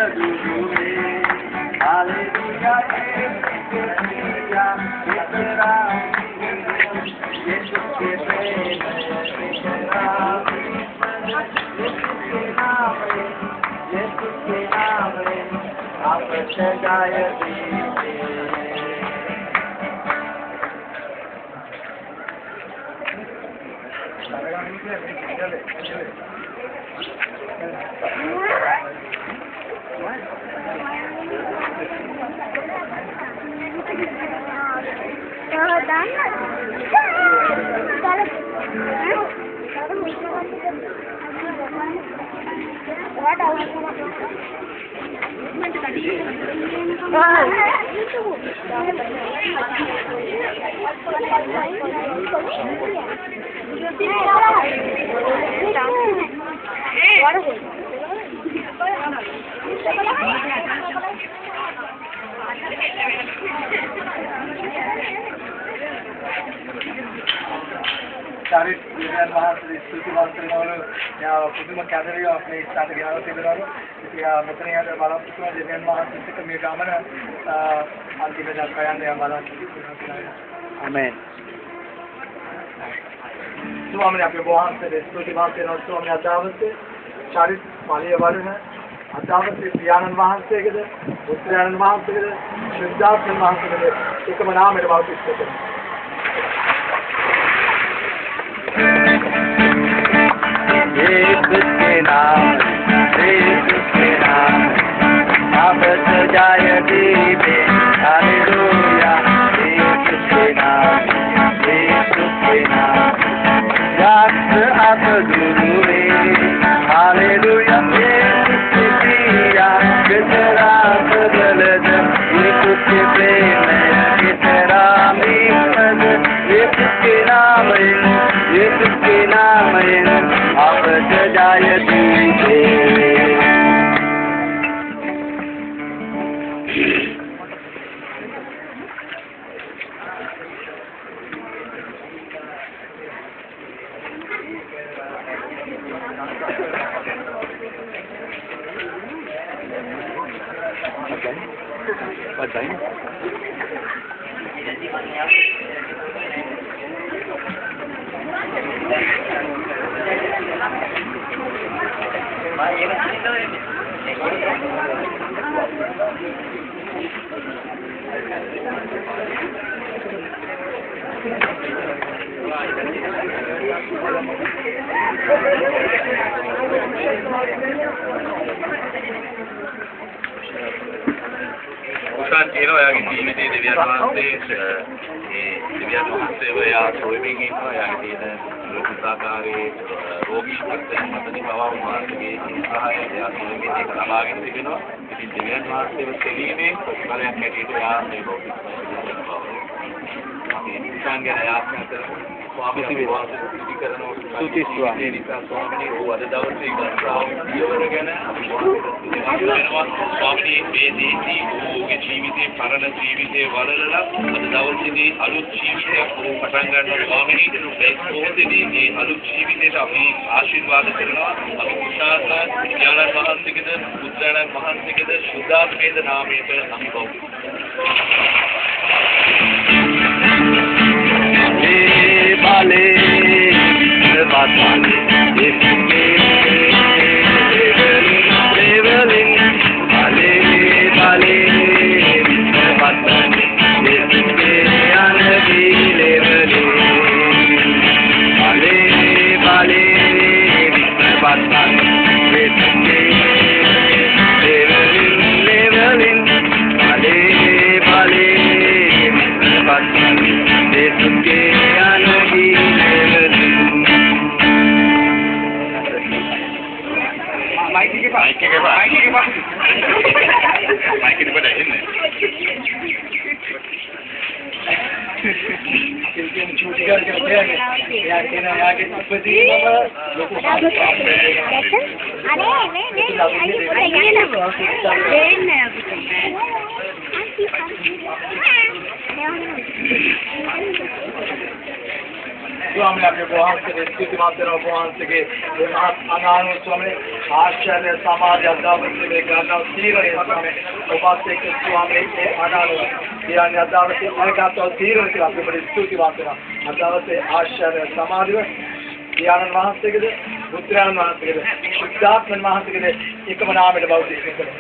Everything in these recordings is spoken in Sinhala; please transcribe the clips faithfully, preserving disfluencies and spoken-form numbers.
Sorry, Vivian Mahatri, Suti Mahatri, या पुදුම කැදරිය අපේ ඉස්සරහට ගෙනල්ලා තිබෙනවා. ඉතින් මෙතන යන බලාපොරොත්තු වෙන දෙවියන් වහන්සේට මේ ගමන අන්තිම දක්වා යන්න යා බලාපොරොත්තු වෙනවා. ආමෙන්. ස්වාමීන් අපේ වහන්සේ ස්තුති මාතේන ස්වාමීන් අදාවසේ චරිත ඵලයේ වඩන අදාවසේ පියාණන් වහන්සේකද පුත්‍රයන් වහන්සේකද ශ්‍රද්ධාසන වහන්සේකද එකම නාමයට බෞද්ධ කරනවා. के नाम यीशु के नाम अब सजाय दीवे हालेलुया यीशु के नाम यीशु के नाम याद आप गुरुवे हालेलुया यीशु के दिया कितना बदल दे यीशु के प्रेम कितना मीठा यीशु के नाम यीशु के नाम आप सजाय दीवे बताइए උසන් කියනවා එයාගේ ජීවිතයේ දෙවියන් වහන්සේ ඒ දෙවියන් වහන්සේ ඔයා සොයමින් ඉන්නවා එයාගේ තියෙන ලෝකිතාකාරයේ රෝගී තත්ත්වයන් මතදී පවා උන්වහන්සේගේ සහාය එයා සොයමින් ඒක ලබාගෙන තිබෙනවා. ඉතින් දෙවියන් වහන්සේව සෙලීමේ ප්‍රතිඵලයක් හැටියට එයා මේ ලෝකෙට අපි ඉන්සන් ගැන යාත්‍රාත ස්වාමීන් වහන්සේ සිදු කරන සුති ස්වාමීන් ස්වාමීන් වහන්සේ අද දවසේ ගත්තා ඉවරගෙන අපි ස්වාමීන් මේ දේශී ඔහුගේ ජීවිතේ පරණ ජීවිතේ වලලලා අද දවසේදී අලුත් ජීවිතයක් ඔහු පටන් ගන්නවා ස්වාමීන් මේ කොහොමදදී මේ අලුත් ජීවිතයට අපි ආශිර්වාද කරනවා අපි කුසාත ඥාන මහන්සියකද බුද්ධාණන් මහන්සියකද සුදාත්මේද නාමයට අනුභව Vale, Vatani, Vale, Vale, Vale, Vale, Vatani, Anagi, Levali, Vale, Vale, Vatani, Levali, Levali, Vale, Vale, Vatani, Desuke. Mike ke pak, Mike ke pak, Mike ke pak, Mike di pada ini. Kita cuci kan kerja ni, ya kena ya kita seperti apa? Ada, ni ni, ayu pergi lah. Ni aku ස්වාමීන් අපේ වහන්සේගේ ස්තුතිමත් වෙනවා වහන්සේගේ මේ මහත් අනානුව ස්වාමීන් ආශ්චර්ය සමාධි අදාවතේ ගන්නවා තීරණය ස්වාමීන් ඔබත් එක්ක ස්වාමීන් ඒ අනානුව කියන්නේ අදාවතේ අරගතව තීරණය කියලා අපි බඩ ස්තුතිමත් වෙනවා අදාවතේ ආශ්චර්ය සමාධිව යානන් වහන්සේගේද පුත්‍රයන් වහන්සේගේද ශුද්ධාත්මන් වහන්සේගේද එකම නාමයට බෞද්ධ කරනවා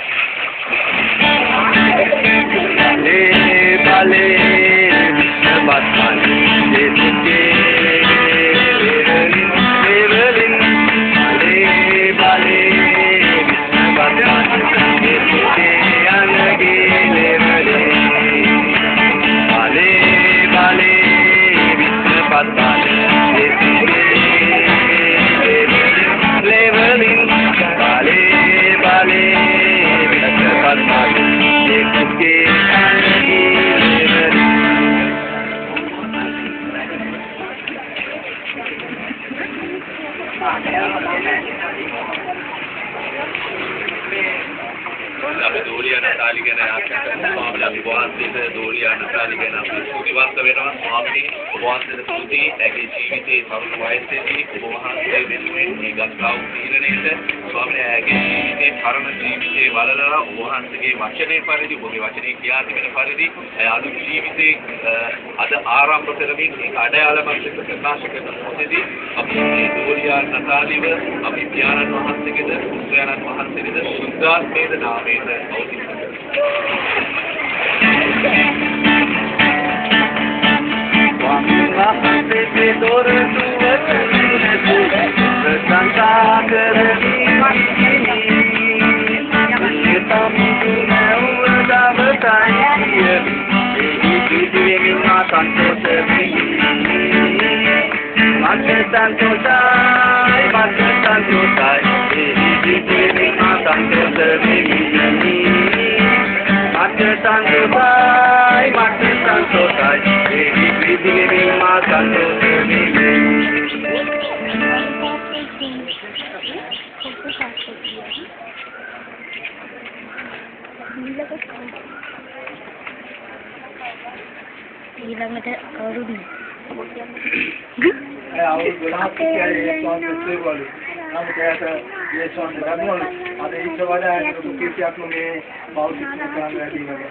ले बाले बाताली देते लेवलिन लेवलिन ले बाले बाताली देते अलगे लेवलिन बाले बाले बाताली देते लेवलिन बाले बाले बाताली देते අපි දෝලියා නතාලි ගැන ආශා කරනවා අපි වහන්සේට දෝලියා නතාලි ගැන අපි ස්තුතිවන්ත වෙනවා ස්වාමීනි වහන්සේට ස්තුති ඇගේ ජීවිතයේ තරුණ වයසේදී ඔබ වහන්සේ වෙනුවෙන් මේ ගස්ගාව තීරණයට ස්වාමීනි ඇගේ ජීවිතයේ පරණ ජීවිතයේ වලලා ඔබ වහන්සේගේ වචනේ පරිදි ඔබගේ වචනේ කියා තිබෙන පරිදි අලුත් ජීවිතේ අද ආරම්භ කරමින් ඒ අඩයාලමත් එක්ක ප්‍රකාශ කරන මොහොතේදී අපි මේ දෝලියා නතාලිව අපි පියාණන් වහන්සේගේද පුත්‍රයන්න් වහන්සේගේද සුද්ධාත්මේද නාමයෙන් Wahai dor tua bersangka kerana kita mungkin dah bertanya hidup ini makan tersebi makan santai makan santai hidup ini makan tersebi makan santai makan santai hidup ini makan tersebi ඊළඟට කවුරුද? ඒ අවුරුදු දහයක් කියන්නේ ස්වාමීන් වහන්සේ නමුත් ඒකට මේ ස්වාමීන් වහන්සේ අද ඉස්ස වඩා කීපයක් මේ බෞද්ධ සංස්කෘතිය වැඩි වෙනවා.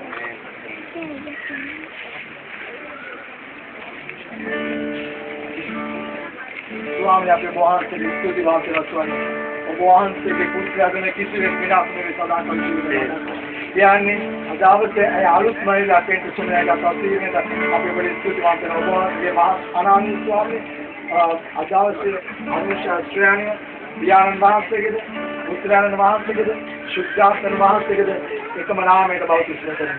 ස්වාමීන් අපේ වහන්සේ ස්තුති වාක්‍යවත් ස්වාමීන් ඔබ වහන්සේගේ පුත්‍රයාගෙන කිසිවෙක් විනාශ නෙවෙයි සදා කල්පිත කියන්නේ අදාවත ඒ අලුත් මයිලා පෙන්ට සුමයාට අසීරෙන්ද අපි බඩ ස්තුතිවන්ත වෙනවා ඔබ වහන්සේ මහා අනානි ස්වාමීන් අදාවත අනුශා ශ්‍රේණිය පියාණන් වහන්සේගේද පුත්‍රයන් වහන්සේගේද ශුද්ධාත්මන් වහන්සේගේද එකම නාමයට බෞද්ධ කරනවා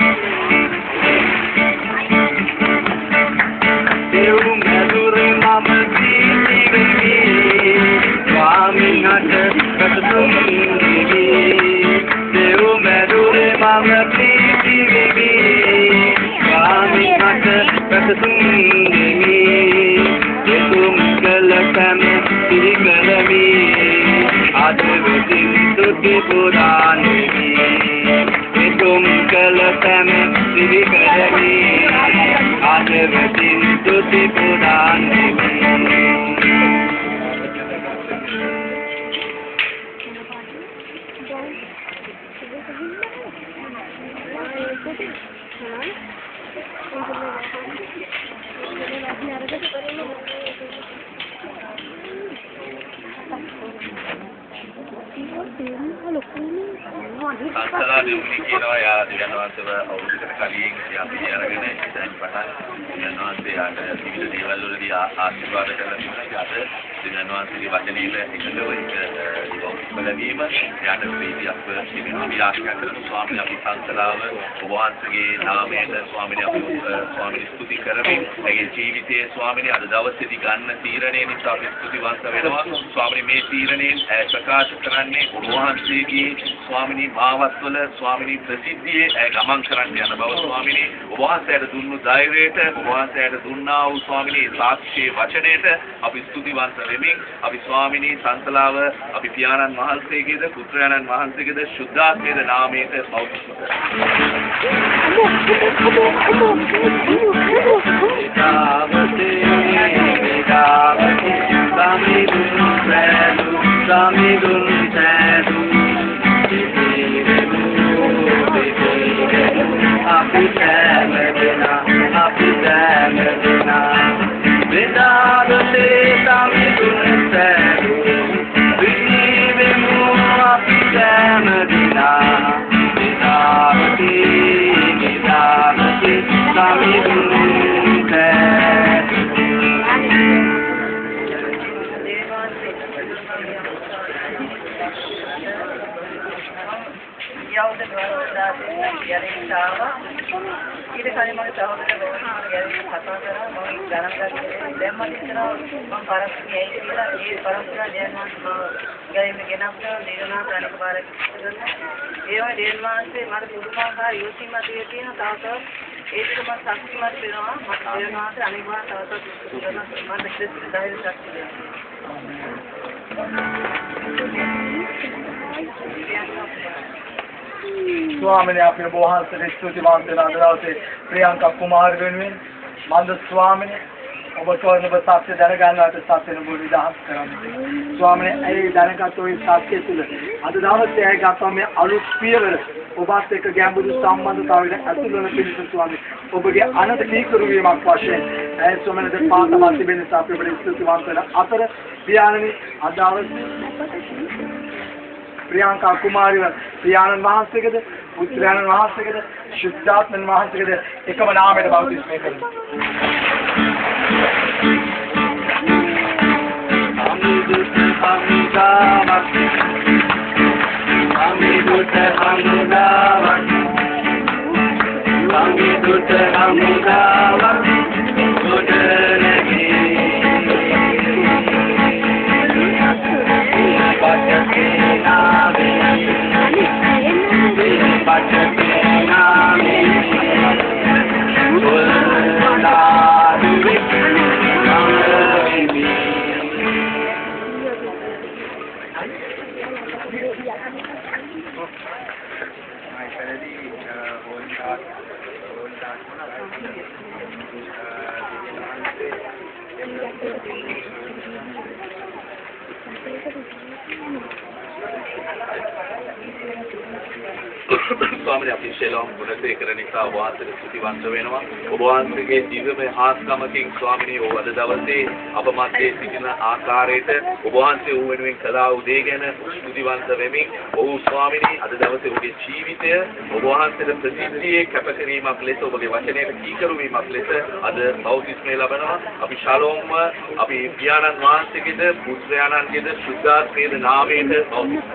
Dev Madhur Mama Devi Swami Nat Katumi Dev Madhur Mama Devi Swami Nat Katumi Tum Kalakam Sirikalami Advatin Tuti Purani Tum Kalakam Sirikalami Advatin Tuti Purani සංසලා දෙවුනි කියනවා යා දිවනවන්තව අවුරුද්දකට කලින් අපි අරගෙන ඉතින් පටන් දිවනවන්තේ ආට විවිධ දේවල් වලදී ආශිර්වාද කරලා තිබුණා. යාට දිවනවන්තගේ වචනේට එකලව එක බලවීම යාට ප්‍රීතියක් තිබෙනවා. අපි ආශා කරන ස්වාමීන් අපි සංසලාව ඔබ වහන්සේගේ නාමයෙන් ස්වාමීන් අපි ස්වාමීන් ස්තුති කරමින් ඒ ජීවිතයේ ස්වාමීන් අද දවසේදී ගන්න තීරණය නිසා අපි ස්තුතිවන්ත වෙනවා. ස්වාමීන් මේ තීරණයෙන් ප්‍රකාශ කරන්නේ ඔබ වහන්සේගේ ස්වාමීන් මාවත්වල ස්වාමීන් ප්‍රසිද්ධියේ ගමන් කරන්න යන බව ස්වාමීන් ඔබ වහන්සේට දුන්නු ධෛර්යයට ඔබ වහන්සේට දුන්නා වූ ස්වාමීන් සාක්ෂි වචනයට අපි ස්තුතිවන්ත වෙමින් අපි ස්වාමීන් සංසලාව අපි පියාණන් වහන්සේගේද පුත්‍රයන්න් වහන්සේගේද ශුද්ධාත්මේද නාමයට පෞත්‍ර Namaste Vedavati Samidun Vedu Samidun Vedu Vivirenu Vivirenu Api Samedina Api Samedina Vedavati Samidun Vedu Vivirenu Api Samedina Vedavati Vedavati Samidun යවුද ගානදාසේ යරින් ආවා ඊට කලින් මගේ සහෝදරයෝ යරින් කතා කරා මම ගණන් ගත්තේ දැන් මම හිතනවා මම පරස්පරයි කියලා ඒ පරස්පර දැනවත් මම ගලින් ගෙනත් නිරනා ගණක බාර කරනවා ඒවා දෙන්නාසේ මට පුදුමාකාර යොසිමත් තියෙන තාතෝ ඒක මම සතුටුමත් වෙනවා මට දෙන්නාසේ අනිවාර්ය තාතෝ මම දෙස්සිත ධෛර්ය ශක්තිය ස්වාමීන් අපේ බෝහන්සේ ස්තුතිවන්ත වෙන අද දවසේ ප්‍රියංකා කුමාරි වෙනුවෙන් මන්ද ස්වාමීන් ඔබ තෝරන ඔබ සත්‍ය දැනගන්නට සත්‍යන බුදු විදහාස් කරන්නේ ස්වාමීන් ඒ දැනගත් ඔය සත්‍ය තුල අද දවසේ ඇයි ගත්තා මේ අලුත් පියවර ඔබත් එක්ක ගැඹුරු සම්බන්ධතාවයකට ඇතුළු වෙන පිළිතුරු ස්වාමීන් ඔබගේ අනන්ත කීකරු වීමක් වශයෙන් ඒ ස්වාමීන් දෙ පාතවත් තිබෙන අපේ බඩ ස්තුතිවන්ත වෙන අතර පියාණනි අද දවසේ प्रियंका कुमारी प्रियानंद वहांसेकද පුත්‍රයන්න් වහන්සේකද ශුද්ධාත්මන් වහන්සේකද එකම නාමයට බෞද්ධිස්මය කරනවා අමිදුත් හමුදාවක් අමිදුත් හමුදාවක් අමිදුත් හමුදාවක් ගොඩනැගී ස්වාමීන් අපි ශේලම් ගුණසේකර නිසා ඔබ වහන්සේට ස්තුතිවන්ත වෙනවා. ඔබ වහන්සේගේ දිව්‍යමය හාස්කමකින් ස්වාමීනි ඔබ අද දවසේ අප මැදේ සිටින ආකාරයට ඔබ වහන්සේ ඌ වෙනුවෙන් කළා වූ දේ ගැන ස්තුතිවන්ත වෙමින් ඔව් ස්වාමීනි අද දවසේ ඔබේ ජීවිතය ඔබ වහන්සේට ප්‍රසිද්ධියේ කැපකිරීමක් ලෙස ඔබගේ වචනයට කීකරු වීමක් ලෙස අද බෞද්ධිස්මය ලබනවා. අපි ශාලෝම්ව අපි පියාණන් වහන්සේගේද පුත්‍රයාණන්ගේද ශුද්ධාත්මයේද නාමයට බෞද්ධිස්මය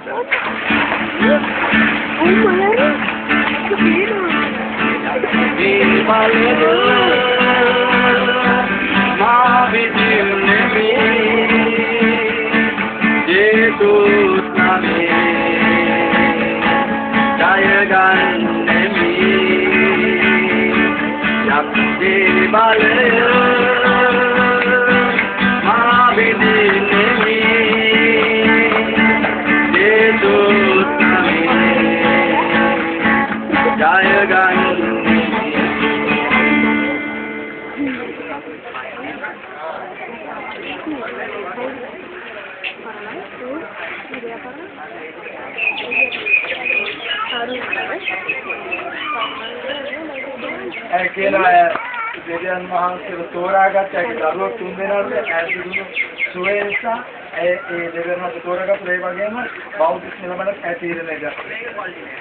ඒ කියනවා දෙවියන් වහන්සේව තෝරාගත්ත ඒ දරුවෝ තුන් දෙනාට ඇදුණු සුවේසා ඒ ඒ දෙවියන් වහන්සේ තෝරාගත්ත ඒ වගේම බෞද්ධ නිලමනක් ඇතිරෙන්නේ නැහැ.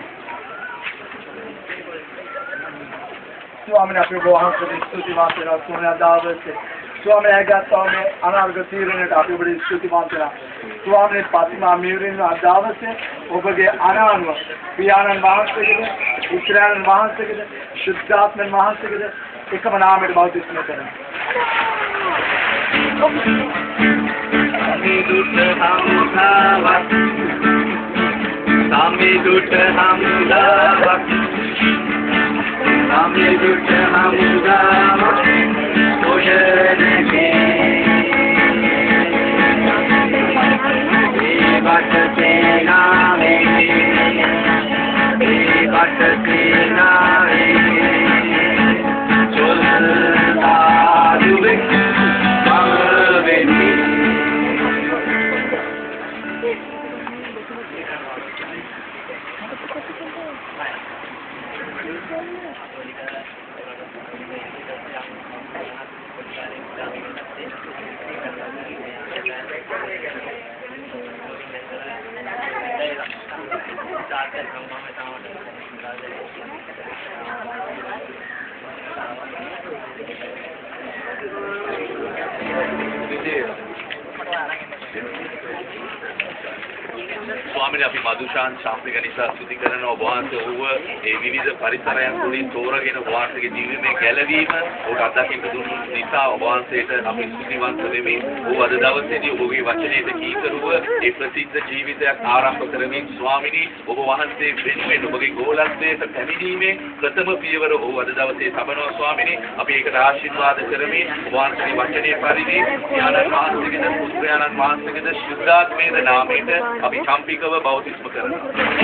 ස්වාමීන් අපේ වහන්සේ ස්තුතිවන්ත වෙනවා ස්වාමීන් දාවසේ ස්වාමීන් ඇගත්තා මේ අනාර්ග තීරණයට අපි ඔබට ස්තුතිවන්ත වෙනවා. ස්වාමීන් පාතිමා මියුරින් අදාවසේ ඔබගේ අනානුව පියාණන් වහන්සේගේද ඉස්රායල් වහන්සේගේද ශුද්ධාත්මන් වහන්සේගේද එකම නාමයට බෞද්ධිස්මය කරනවා. Samidut hamdawat Samidut hamdawat Samidut hamdawat Ojenegi Vivat Senami Vivat Senami Soldaduvik Malve ස්වාමීන් අපි මදුෂාන් ශාස්ත්‍රික නිසා ස්තුති කරනවා වහන්සේ ඔහුව ඒ විවිධ පරිසරයන් තුලින් තෝරගෙන වහන්සේගේ ජීවිතේ ගැලවීම ඔහුට අත්දැකීම් දුන්නු නිසා වහන්සේට අපි ස්තුතිවන්ත වෙමි. ඔහු අද දවසේදී ඔහුගේ වචනයට කීකරුව ඒ ප්‍රසිද්ධ ජීවිතයක් ආරම්භ කරමින් ස්වාමිනී ඔබ වහන්සේ වෙනුවෙන් ඔබගේ ගෝලත්වයට පැමිණීමේ ප්‍රථම පියවර ඔහු අද දවසේ තබනවා ස්වාමිනී. අපි ඒකට ආශිර්වාද කරමින් වහන්සේගේ වචනේ පරිදි ඥානන් වහන්සේගේ පුත්‍රයාණන් වහන්සේගේ ශුද්ධාත්මයේ නාමයට අපි කම්පිකව බෞද්ධිස්ම කරනවා.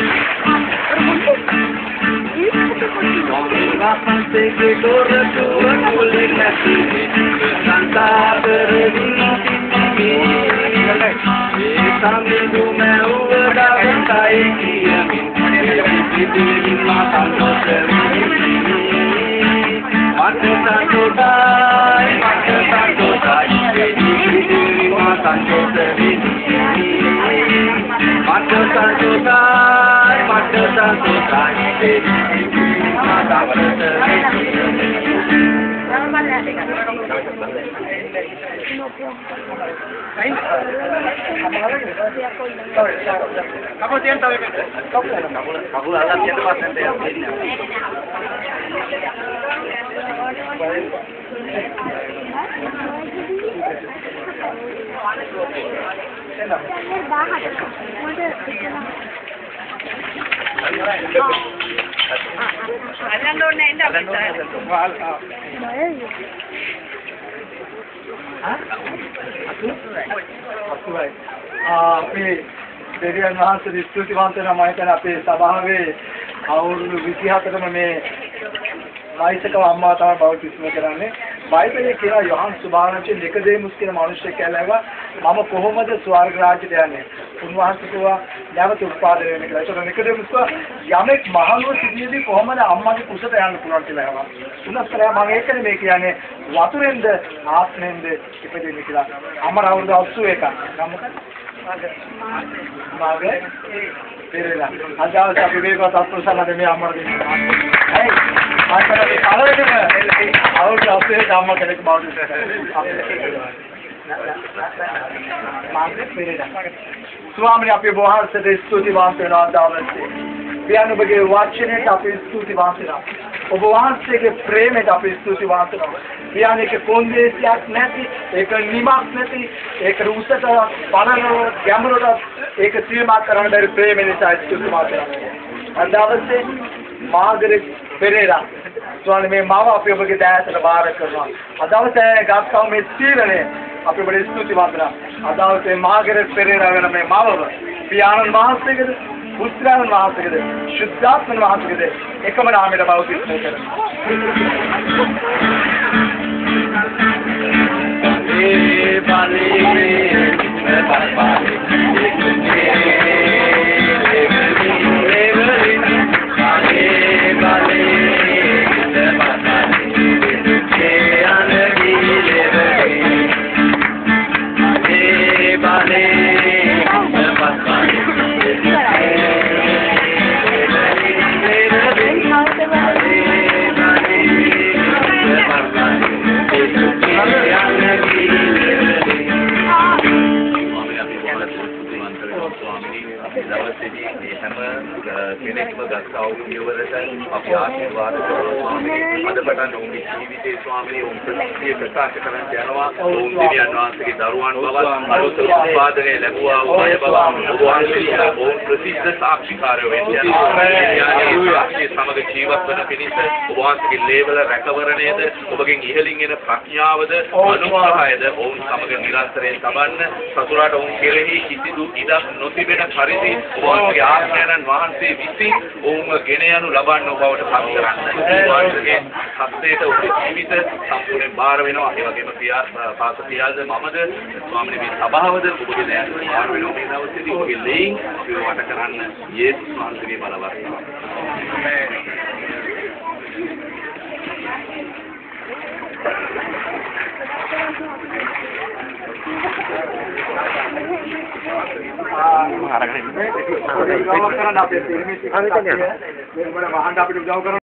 Ke dora tua kulit nasi, santa berdiri sambil dumeu berdagai kiamin, di mata seri, mata satu dai, mata satu dai, di mata seri, mata satu dai, mata satu dai, mata seri. Kamu tiang tahu kan? Kamu kamu alat tiang apa nanti? අල්ලන්න ඕනේ නේද අපේ දෙවියන් වහන්සේ ස්තුතිවන්ත වෙනවා. මම හිතන්නේ අපේ සභාවේ අවුරුදු විසිහතරම මේ වයසක අම්මා තමයි බෞද්ධිස්ම කරන්නේ. බයිබලයේ කියලා යොහන් සුභාරංචි නිකදේමුස් කියන මිනිස්සෙක් කියලා මම කොහොමද ස්වර්ග රාජ්‍යයට යන්නේ? උන්වහන්සේ කිව්වා නැවත උත්පාදනය වෙන්න කියලා. ඒක නිකදේමුස් යමෙක් මහලුව සිටියේදී කොහොමද අම්මාගේ කුසට යන්න පුළුවන් කියලා අහනවා. උන්වහන්සේ මම ඒකනේ මේ කියන්නේ වතුරෙන්ද ආත්මෙන්ද ඉපදෙන්නේ කියලා. අම්මා අවුරුදු අසූ එකක්. නම් මොකද? මාගේ පෙරේලා. අදාළ අපි වේගවත් අත්පොසන්නද මේ අම්මට දෙන්නේ. හයි. මාතරේ කලවෙදම අවුරුදු අසූ එකක් අම්මා කෙනෙක් බවට මාගේ පෙරේලා. ස්වාමීන් අපි වහන්සේට ස්තුතිවන්ත වෙනවා දවසේ. පියාණන් ඔබගේ වචනයට අපි ස්තුතිවන්ත වෙනවා. ඔබ වහන්සේගේ ප්‍රේමයට අපි ස්තුතිවන්ත වෙනවා. පියාණන්ගේ කොන්දේසියක් නැති, ඒක නිමක් නැති, ඒක උසට බලන ගැඹුරට ඒක සීමා කරන්න බැරි ප්‍රේම නිසා ස්තුතිවන්ත වෙනවා. අද දවසේ මාගරේ පෙරේරා ස්වාමීන් මේ මාව අපි ඔබගේ දයාවට බාර කරනවා. අද දවසේ ගත්තා මේ සීලනේ අපි ඔබට ස්තුතිවන්ත වෙනවා. අද දවසේ මාගරේ පෙරේරා වෙන මේ මාවව පියාණන් වහන්සේගේද පුත්‍රයන් වහන්සේගේද ශුද්ධාත්ම වහන්සේගේද එකම නාමයට බෞද්ධිස්ම කරනවා. Bale bale bale bale කෙනෙක්ම ගත්තා වූ පියවරට අපි ආශිර්වාද කරනවා. අද පටන් ඔවුන්ගේ ජීවිතයේ ස්වාමීනි ඔවුන් ප්‍රතික්‍රිය ප්‍රකාශ කරන්න යනවා. ඔවුන් දෙවියන් වහන්සේගේ දරුවන් බව අනුතර උපාදනය ලැබුවා වූ අය බව ඔබ වහන්සේලා ඔවුන් ප්‍රසිද්ධ සාක්ෂිකාරයෝ වෙන්න යනවා. ඒ සමග ජීවත් වන පිණිස ඔබ වහන්සේගේ ලේවල රැකවරණයද ඔබගෙන් ඉහළින් එන ප්‍රඥාවද අනුග්‍රහයද ඔවුන් සමග නිරන්තරයෙන් තබන්න සතුරාට ඔවුන් කෙරෙහි කිසිදු ඉඩක් නොතිබෙන පරිදි ඔබ වහන්සේගේ ආඥානන් වහන්සේ විසින් ඔවුන්ව ගෙන යනු ලබන්න බවට පත් කරන්න. ඔබගේ හස්තයට ඔබේ ජීවිත සම්පූර්ණයෙන් බාර වෙනවා. ඒ වගේම පියා පාස පියාද මමද ස්වාමීන් මේ සභාවද ඔබගේ දෑයට බාර වෙනවා. මේ දවසේදී ඔබගේ ලේන් වට කරන්න යේසුස් වහන්සේගේ බලවත්. ආ කරන්න අපේ පිරිමි ටික. මේ වහන්න අපිට උදව් කරන